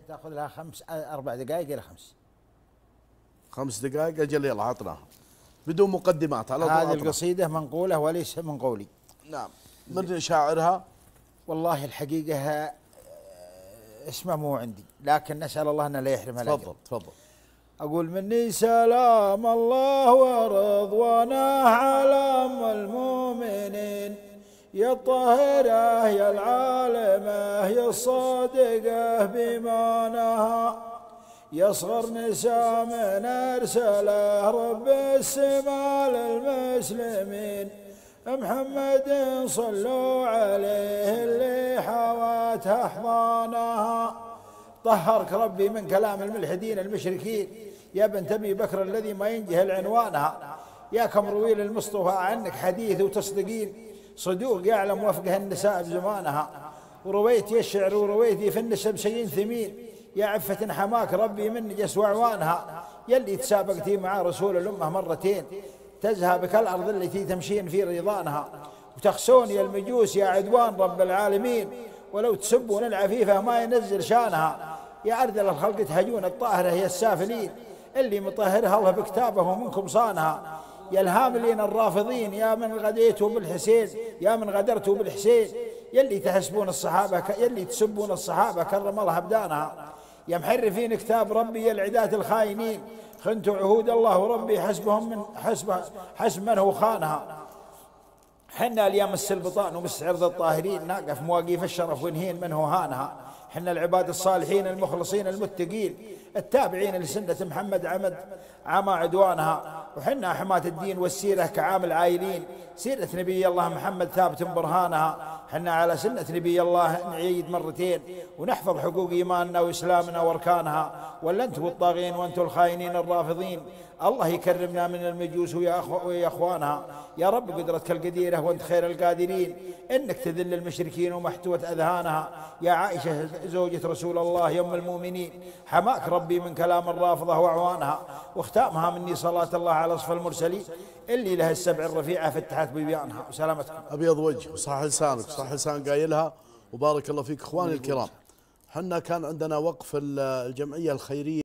تاخذ لها 4 دقائق الى 5. 5 دقائق. اجل يلا عطناها بدون مقدمات على طول. هذه القصيدة منقولة وليس من قولي. نعم. من شاعرها؟ والله الحقيقة اسمه مو عندي، لكن نسأل الله أن لا يحرمها. تفضل تفضل. أقول مني سلام الله ورضوانه على أم المؤمنين، يا الطاهرة يا العالمة يا الصادقة بإيمانها، يا صغر نساء من أرسله رب السماء للمسلمين، محمد صلوا عليه اللي حواتها أحضانها. طهرك ربي من كلام الملحدين المشركين، يا بنت أبي بكر الذي ما ينجهل عنوانها، يا كم رويل المصطفى عنك حديث وتصدقين، صدوق يعلم وفقه النساء بزمانها، ورويتي الشعر ورويتي في النسب شيء ثمين، يا عفة حماك ربي من نجس وعوانها، يلي تسابقتي مع رسول الأمة مرتين، تزهى بك الأرض التي تمشين في رضانها، وتخسون يا المجوس يا عدوان رب العالمين، ولو تسبون العفيفة ما ينزل شانها، يا أرذل الخلق تهجون الطاهرة هي السافلين، اللي مطهرها الله بكتابه ومنكم صانها، يا الهاملين الرافضين يا من غديتوا بالحسين، يا من غدرتوا بالحسين، يلي تحسبون الصحابة يلي تسبون الصحابة كرم الله أبدانها، يا محرفين كتاب ربي يا العداة الخاينين، خنتوا عهود الله وربي حسبهم من حسب من هو خانها. حنا اليوم السلبطان ومستعرض الطاهرين، ناقف مواقيف الشرف ونهين من هو هانها، حنا العباد الصالحين المخلصين المتقين، التابعين لسنة محمد عما عدوانها، وحنا حماة الدين والسيرة كعام العايلين، سيرة نبي الله محمد ثابت برهانها، حنا على سنة نبي الله نعيد مرتين، ونحفظ حقوق إيماننا وإسلامنا وأركانها، ولا أنتم الطاغين وأنتم الخاينين الرافضين، الله يكرمنا من المجوس ويا أخوانها، يا رب قدرتك القديرة وأنت خير القادرين، إنك تذل المشركين ومحتوة أذهانها، يا عائشة زوجة رسول الله يا أم المؤمنين، حماك ربي من كلام الرافضة وأعوانها، واختامها مني صلاة الله على أصفى المرسلين، اللي لها السبع الرفيعة فتحت ببيانها. وسلامتكم. أبيض وجه وصح لسانك، صح لسان قايلها، وبارك الله فيك. إخواني الكرام، حنا كان عندنا وقف الجمعية الخيرية